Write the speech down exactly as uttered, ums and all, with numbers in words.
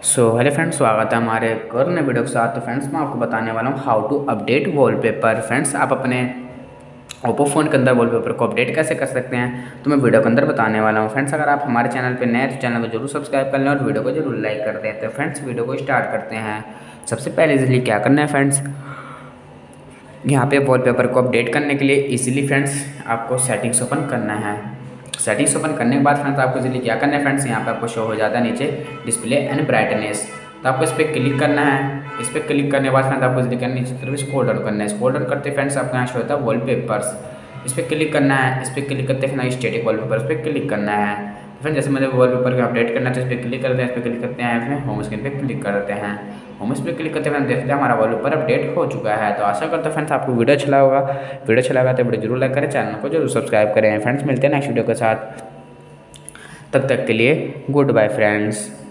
So hello friends, स्वागत है हमारे एक और नए वीडियो के साथ। तो फ्रेंड्स मैं आपको बताने वाला हूँ how to update wallpaper. Friends आप अपने ओप्पो फ़ोन के अंदर वॉलपेपर को अपडेट कैसे कर सकते हैं तो मैं वीडियो के अंदर बताने वाला हूँ। फ्रेंड्स अगर आप हमारे चैनल पे नए हैं तो चैनल को जरूर सब्सक्राइब कर लें और वीडियो को जरूर लाइक कर दें। तो फ्रेंड्स वीडियो को स्टार्ट करते हैं। सबसे पहले इजीली क्या करना है फ्रेंड्स, यहाँ पे वॉलपेपर को अपडेट करने के लिए इजीली फ्रेंड्स आपको सेटिंग्स ओपन करना है। सेटिंग्स ओपन करने के बाद फ्रेंड्स आपको इजीली क्या करना है फ्रेंड्स, यहाँ पे आपको शो हो जाता है नीचे डिस्प्ले एंड ब्राइटनेस। तो आपको इस पर क्लिक करना है। इस पर क्लिक करने के बाद फ्रेंड्स आपको इजीली करना है नीचे तरफ स्क्रॉल डाउन करना है। स्क्रॉल डाउन करते फ्रेंड्स आपको यहाँ शो होता है वॉलपेपर्स। इस पर क्लिक करना है। इस पर क्लिक करते हैं स्टैटिक वॉलपेपर, इस पर क्लिक करना है। तो फ्रेंड्स जैसे मुझे वॉलपेपर को अपडेट करना है तो इस पर क्लिक करते हैं। इस पर क्लिक करते हैं, इसमें होम स्क्रीन पे क्लिक कर देते हैं। होम स्क्रीन पे क्लिक करते हैं देखते हैं हमारा वॉलपेपर अपडेट हो चुका है। तो आशा करते हैं फ्रेंड्स आपको वीडियो अच्छा होगा। वीडियो अच्छा लगा तो वीडियो जरूर लाइक करें, चैनल को जरूर सब्सक्राइब करें। फ्रेंड्स मिलते हैं नेक्स्ट वीडियो के साथ, तब तक के लिए गुड बाय फ्रेंड्स।